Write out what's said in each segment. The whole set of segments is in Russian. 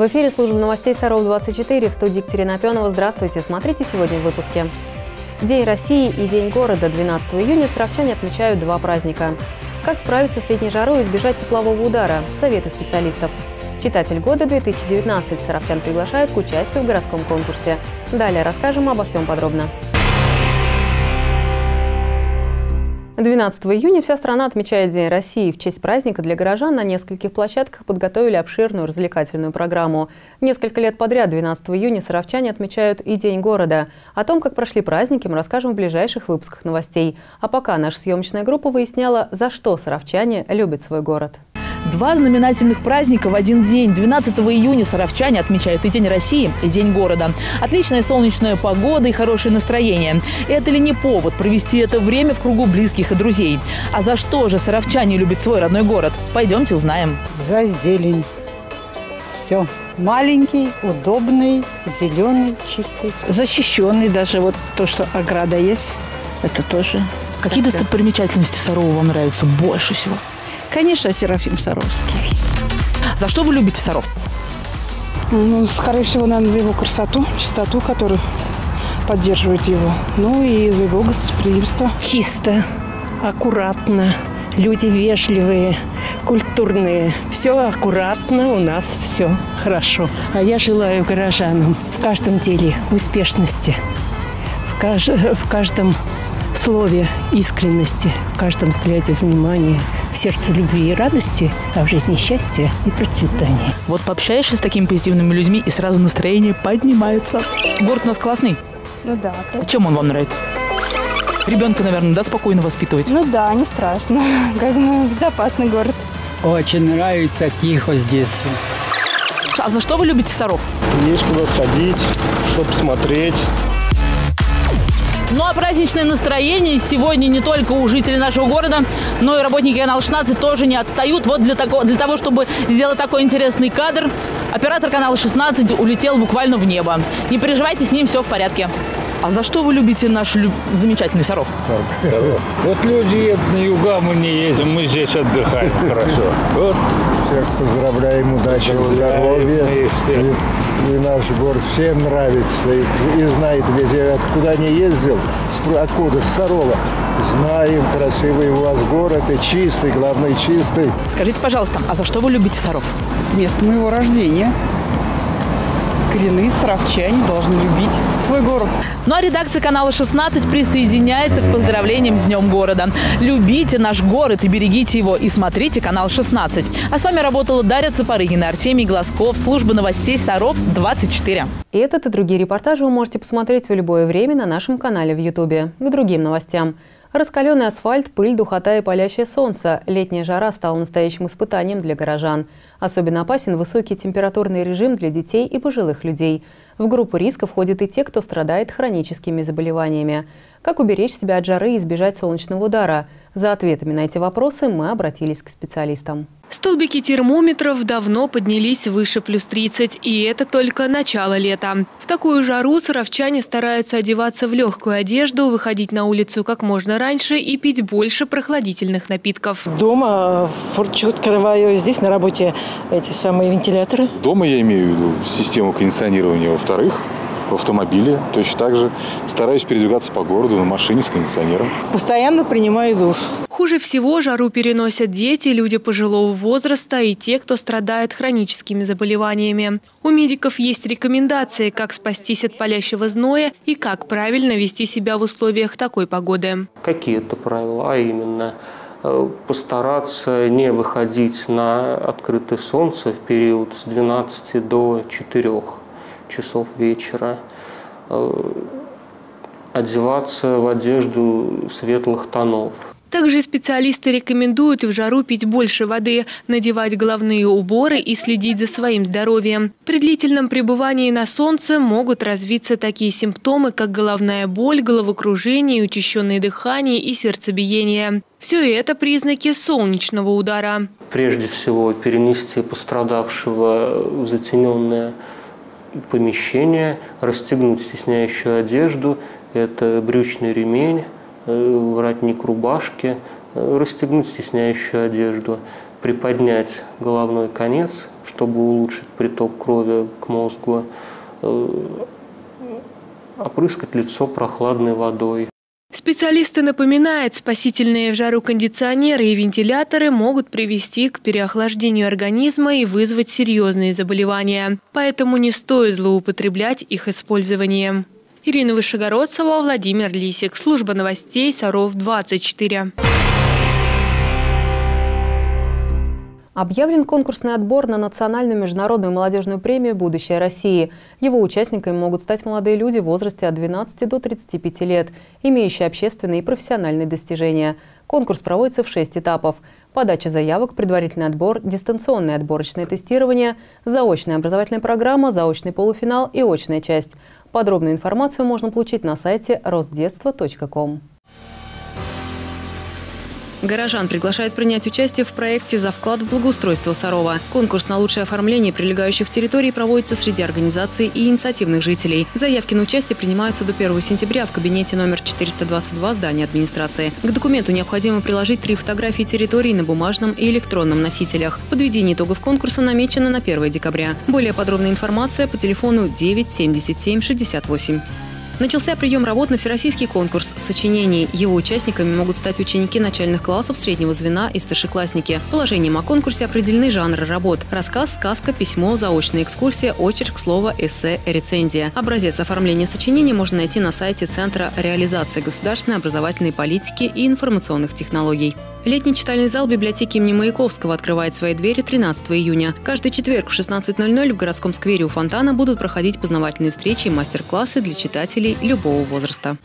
В эфире служба новостей Саров-24, в студии Екатерина Опенова. Здравствуйте, смотрите сегодня в выпуске. День России и День города 12 июня саровчане отмечают два праздника. Как справиться с летней жарой и избежать теплового удара? Советы специалистов. Читатель года 2019 саровчан приглашают к участию в городском конкурсе. Далее расскажем обо всем подробно. 12 июня вся страна отмечает День России. В честь праздника для горожан на нескольких площадках подготовили обширную развлекательную программу. Несколько лет подряд 12 июня саровчане отмечают и День города. О том, как прошли праздники, мы расскажем в ближайших выпусках новостей. А пока наша съемочная группа выясняла, за что саровчане любят свой город. Два знаменательных праздника в один день. 12 июня саровчане отмечают и День России, и День города. Отличная солнечная погода и хорошее настроение. Это ли не повод провести это время в кругу близких и друзей? А за что же саровчане любят свой родной город? Пойдемте узнаем. За зелень. Все. Маленький, удобный, зеленый, чистый. Защищенный даже. Вот то, что ограда есть, это тоже. Какие достопримечательности Сарова вам нравятся больше всего? Конечно, Серафим Саровский. За что вы любите Саров? Ну, скорее всего, наверное, за его красоту, чистоту, которую поддерживает его. Ну и за его гостеприимство. Чисто, аккуратно, люди вежливые, культурные. Все аккуратно, у нас все хорошо. А я желаю горожанам в каждом деле успешности, в каждом слове искренности, в каждом взгляде внимания, в сердце любви и радости, а в жизни счастья и процветания. Вот пообщаешься с такими позитивными людьми, и сразу настроение поднимается. Город у нас классный? Ну да. А чем он вам нравится? Ребенка, наверное, да, спокойно воспитывать? Ну да, не страшно. Как бы безопасный город. Очень нравится, тихо здесь. А за что вы любите Саров? Есть куда сходить, что посмотреть. Ну а праздничное настроение сегодня не только у жителей нашего города, но и работники канала 16 тоже не отстают. Вот для того, чтобы сделать такой интересный кадр, оператор канала 16 улетел буквально в небо. Не переживайте, с ним все в порядке. А за что вы любите наш замечательный Саров? Вот люди едут на юга, мы не едем, мы здесь отдыхаем хорошо. Вот. Всех поздравляем, удачи, здоровья. И наш город всем нравится. И знает везде, откуда не ездил, откуда, с Сарова. Знаем, красивый у вас город, и чистый, главное, чистый. Скажите, пожалуйста, а за что вы любите Саров? Место моего рождения. Коренные саровчане должны любить свой город. Ну а редакция канала 16 присоединяется к поздравлениям с Днем города. Любите наш город и берегите его. И смотрите канал 16. А с вами работала Дарья Цапарыгина, Артемий Глазков, служба новостей Саров-24. И этот и другие репортажи вы можете посмотреть в любое время на нашем канале в Ютубе. К другим новостям. Раскаленный асфальт, пыль, духота и палящее солнце. Летняя жара стала настоящим испытанием для горожан. Особенно опасен высокий температурный режим для детей и пожилых людей. В группу риска входят и те, кто страдает хроническими заболеваниями. Как уберечь себя от жары и избежать солнечного удара? За ответами на эти вопросы мы обратились к специалистам. Столбики термометров давно поднялись выше плюс 30, и это только начало лета. В такую жару саровчане стараются одеваться в легкую одежду, выходить на улицу как можно раньше и пить больше прохладительных напитков. Дома форточку открываю, здесь на работе эти самые вентиляторы. Дома я имею в виду систему кондиционирования. Во-вторых, в автомобиле точно так же стараюсь передвигаться по городу на машине с кондиционером. Постоянно принимаю душ. Хуже всего жару переносят дети, люди пожилого возраста и те, кто страдает хроническими заболеваниями. У медиков есть рекомендации, как спастись от палящего зноя и как правильно вести себя в условиях такой погоды. Какие-то правила, а именно постараться не выходить на открытое солнце в период с 12 до 4 часов вечера, одеваться в одежду светлых тонов. Также специалисты рекомендуют в жару пить больше воды, надевать головные уборы и следить за своим здоровьем. При длительном пребывании на солнце могут развиться такие симптомы, как головная боль, головокружение, учащенное дыхание и сердцебиение. Все это признаки солнечного удара. Прежде всего перенести пострадавшего в затененное помещение, расстегнуть стесняющую одежду, это брючный ремень, воротник рубашки, расстегнуть стесняющую одежду, приподнять головной конец, чтобы улучшить приток крови к мозгу, опрыскать лицо прохладной водой. Специалисты напоминают, спасительные в жару кондиционеры и вентиляторы могут привести к переохлаждению организма и вызвать серьезные заболевания. Поэтому не стоит злоупотреблять их использованием. Ирина Вышегородцева, Владимир Лисик. Служба новостей Саров 24. Объявлен конкурсный отбор на национальную международную молодежную премию «Будущее России». Его участниками могут стать молодые люди в возрасте от 12 до 35 лет, имеющие общественные и профессиональные достижения. Конкурс проводится в 6 этапов. Подача заявок, предварительный отбор, дистанционное отборочное тестирование, заочная образовательная программа, заочный полуфинал и очная часть. Подробную информацию можно получить на сайте rosdetstvo.com. Горожан приглашают принять участие в проекте «За вклад в благоустройство Сарова». Конкурс на лучшее оформление прилегающих территорий проводится среди организаций и инициативных жителей. Заявки на участие принимаются до 1 сентября в кабинете номер 422 здания администрации. К документу необходимо приложить 3 фотографии территорий на бумажном и электронном носителях. Подведение итогов конкурса намечено на 1 декабря. Более подробная информация по телефону 9 77 68. Начался прием работ на всероссийский конкурс сочинений. Его участниками могут стать ученики начальных классов, среднего звена и старшеклассники. Положением о конкурсе определены жанры работ: рассказ, сказка, письмо, заочная экскурсия, очерк, слово, эссе, рецензия. Образец оформления сочинений можно найти на сайте Центра реализации государственной образовательной политики и информационных технологий. Летний читальный зал библиотеки имени Маяковского открывает свои двери 13 июня. Каждый четверг в 16:00 в городском сквере у фонтана будут проходить познавательные встречи и мастер-классы для читателей любого возраста.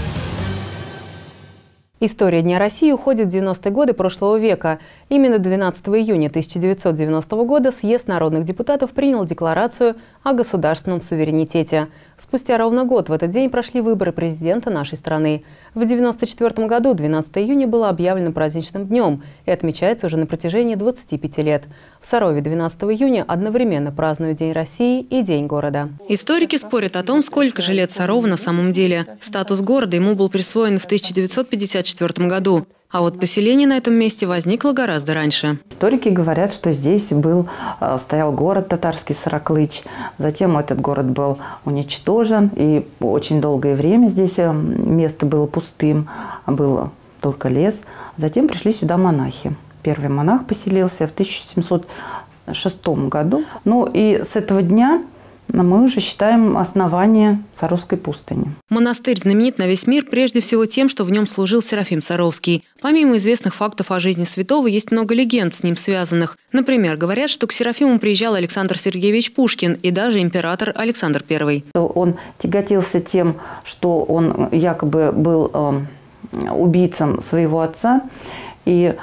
История Дня России уходит в 90-е годы прошлого века. Именно 12 июня 1990 года съезд народных депутатов принял декларацию о государственном суверенитете. Спустя ровно год в этот день прошли выборы президента нашей страны. В 1994 году 12 июня было объявлено праздничным днем и отмечается уже на протяжении 25 лет. В Сарове 12 июня одновременно празднуют День России и День города. Историки спорят о том, сколько же лет Сарову на самом деле. Статус города ему был присвоен в 1954 году. А вот поселение на этом месте возникло гораздо раньше. Историки говорят, что здесь стоял город татарский Сараклыч. Затем этот город был уничтожен, и очень долгое время здесь место было пустым, был только лес. Затем пришли сюда монахи. Первый монах поселился в 1706 году. Ну и с этого дня мы уже считаем основание Саровской пустыни. Монастырь знаменит на весь мир прежде всего тем, что в нем служил Серафим Саровский. Помимо известных фактов о жизни святого, есть много легенд с ним связанных. Например, говорят, что к Серафиму приезжал Александр Сергеевич Пушкин и даже император Александр I. Он тяготился тем, что он якобы был убийцем своего отца. И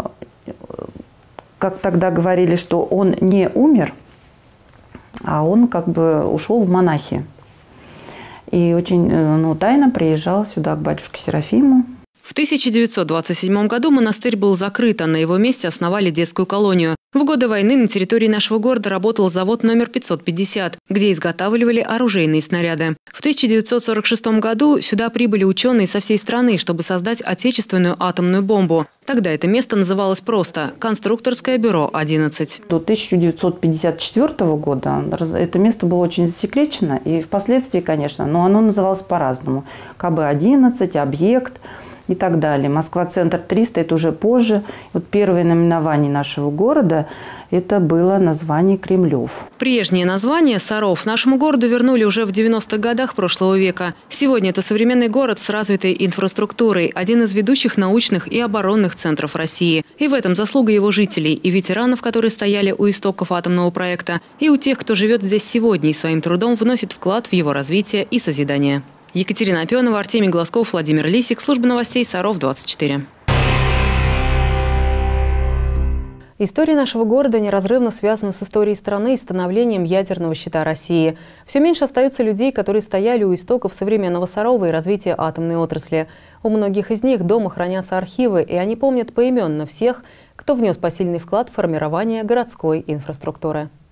как тогда говорили, что он не умер, а он как бы ушел в монахи. И очень тайно приезжал сюда к батюшке Серафиму. В 1927 году монастырь был закрыт, а на его месте основали детскую колонию. В годы войны на территории нашего города работал завод номер 550, где изготавливали оружейные снаряды. В 1946 году сюда прибыли ученые со всей страны, чтобы создать отечественную атомную бомбу. Тогда это место называлось просто «Конструкторское бюро 11». До 1954 года это место было очень засекречено, и впоследствии, конечно, но оно называлось по-разному. КБ-11, объект и так далее. Москва-центр 300 – это уже позже. Вот первое наименование нашего города – это было название Кремлев. Прежнее название Саров нашему городу вернули уже в 90-х годах прошлого века. Сегодня это современный город с развитой инфраструктурой, один из ведущих научных и оборонных центров России. И в этом заслуга его жителей и ветеранов, которые стояли у истоков атомного проекта, и у тех, кто живет здесь сегодня и своим трудом вносит вклад в его развитие и созидание. Екатерина Опенова, Артемий Глазков, Владимир Лисик. Служба новостей Саров 24. История нашего города неразрывно связана с историей страны и становлением ядерного щита России. Все меньше остается людей, которые стояли у истоков современного Сарова и развития атомной отрасли. У многих из них дома хранятся архивы, и они помнят поименно всех, кто внес посильный вклад в формирование городской инфраструктуры.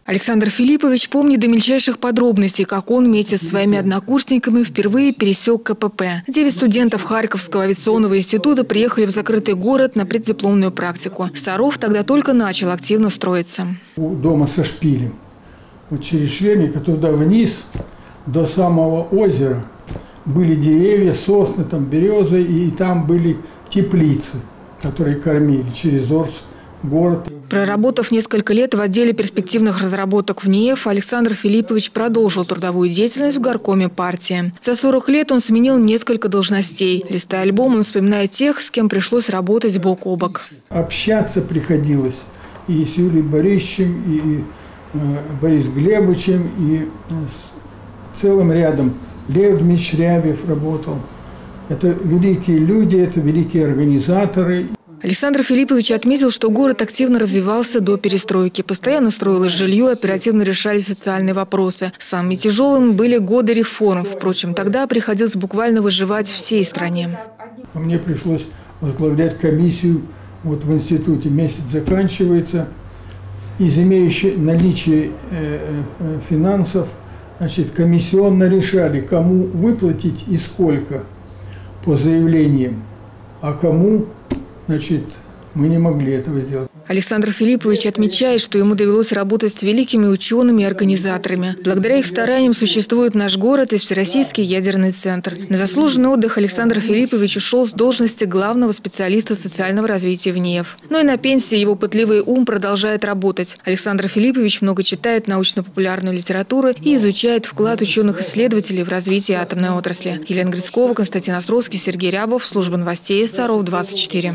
Александр Филиппович помнит до мельчайших подробностей, как он вместе со своими однокурсниками впервые пересек КПП. 9 студентов Харьковского авиационного института приехали в закрытый город на преддипломную практику. Саров тогда только начал активно строиться. У дома со шпилем, вот через швейника туда вниз, до самого озера, были деревья, сосны, там березы, и там были теплицы, которые кормили через Орск. Город. Проработав несколько лет в отделе перспективных разработок в НИЭФ, Александр Филиппович продолжил трудовую деятельность в горкоме партии. За 40 лет он сменил несколько должностей. Листая альбом, он вспоминает тех, с кем пришлось работать бок о бок. Общаться приходилось и с Юрием Борисовичем, и Борисом Глебовичем, и с целым рядом. Лев Дмитриевич Рябев работал. Это великие люди, это великие организаторы. Александр Филиппович отметил, что город активно развивался до перестройки. Постоянно строилось жилье, оперативно решались социальные вопросы. Самыми тяжелыми были годы реформ. Впрочем, тогда приходилось буквально выживать всей стране. Мне пришлось возглавлять комиссию вот в институте. Месяц заканчивается. Из имеющей наличие финансов, значит, комиссионно решали, кому выплатить и сколько по заявлениям, а кому... Значит, мы не могли этого сделать. Александр Филиппович отмечает, что ему довелось работать с великими учеными и организаторами. Благодаря их стараниям существует наш город и Всероссийский ядерный центр. На заслуженный отдых Александр Филиппович ушел с должности главного специалиста социального развития в НИЭФ. Но и на пенсии его пытливый ум продолжает работать. Александр Филиппович много читает научно-популярную литературу и изучает вклад ученых-исследователей в развитие атомной отрасли. Елена Грицкова, Константин Островский, Сергей Рябов. Служба новостей Саров 24.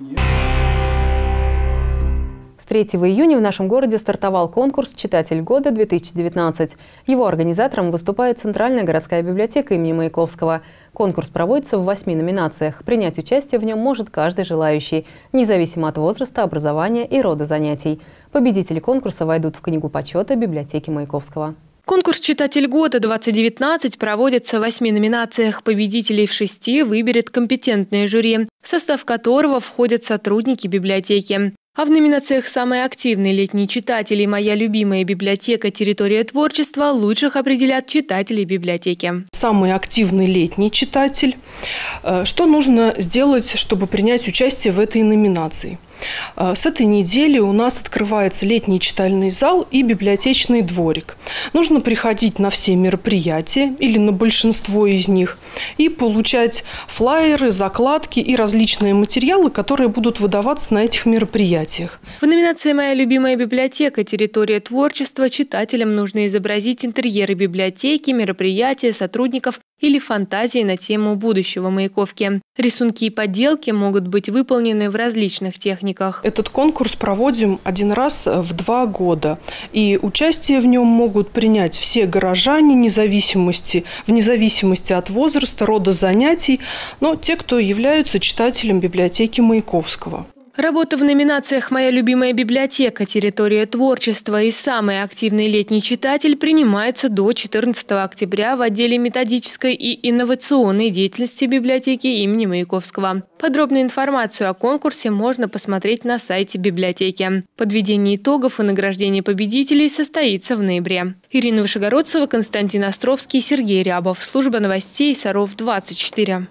С 3 июня в нашем городе стартовал конкурс «Читатель года-2019». Его организатором выступает Центральная городская библиотека имени Маяковского. Конкурс проводится в 8 номинациях. Принять участие в нем может каждый желающий, независимо от возраста, образования и рода занятий. Победители конкурса войдут в книгу почета библиотеки Маяковского. Конкурс «Читатель года-2019» проводится в 8 номинациях. Победителей в 6 выберет компетентное жюри, в состав которого входят сотрудники библиотеки. А в номинациях «Самый активный летний читатель» и «Моя любимая библиотека. Территория творчества» лучших определят читатели библиотеки. Самый активный летний читатель. Что нужно сделать, чтобы принять участие в этой номинации? С этой недели у нас открывается летний читальный зал и библиотечный дворик. Нужно приходить на все мероприятия или на большинство из них и получать флаеры, закладки и различные материалы, которые будут выдаваться на этих мероприятиях. В номинации «Моя любимая библиотека. Территория творчества» читателям нужно изобразить интерьеры библиотеки, мероприятия, сотрудников или фантазии на тему будущего Маяковки. Рисунки и поделки могут быть выполнены в различных техниках. Этот конкурс проводим один раз в 2 года. И участие в нем могут принять все горожане, вне зависимости от возраста, рода занятий, но те, кто являются читателем библиотеки Маяковского. Работа в номинациях «Моя любимая библиотека. Территория творчества» и «Самый активный летний читатель» принимаются до 14 октября в отделе методической и инновационной деятельности библиотеки имени Маяковского. Подробную информацию о конкурсе можно посмотреть на сайте библиотеки. Подведение итогов и награждение победителей состоится в ноябре. Ирина Вышегородцева, Константин Островский, Сергей Рябов. Служба новостей Саров 24.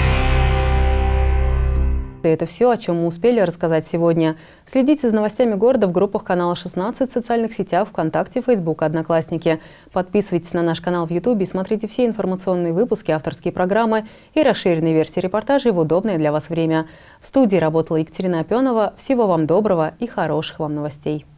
Это все, о чем мы успели рассказать сегодня. Следите за новостями города в группах канала 16, в социальных сетях, ВКонтакте, Фейсбук, Одноклассники. Подписывайтесь на наш канал в Ютубе и смотрите все информационные выпуски, авторские программы и расширенные версии репортажей в удобное для вас время. В студии работала Екатерина Опенова. Всего вам доброго и хороших вам новостей.